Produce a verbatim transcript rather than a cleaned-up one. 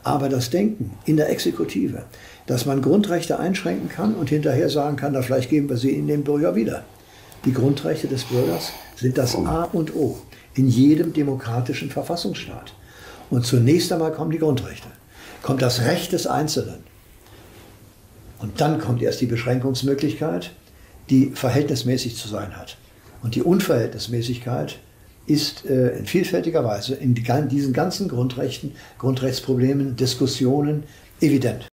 Aber das Denken in der Exekutive, dass man Grundrechte einschränken kann und hinterher sagen kann, na, vielleicht geben wir sie in den Bürger wieder. Die Grundrechte des Bürgers sind das A und O in jedem demokratischen Verfassungsstaat. Und zunächst einmal kommen die Grundrechte, kommt das Recht des Einzelnen. Und dann kommt erst die Beschränkungsmöglichkeit, die verhältnismäßig zu sein hat. Und die Unverhältnismäßigkeit ist äh, in vielfältiger Weise in die, diesen ganzen Grundrechten, Grundrechtsproblemen, Diskussionen evident.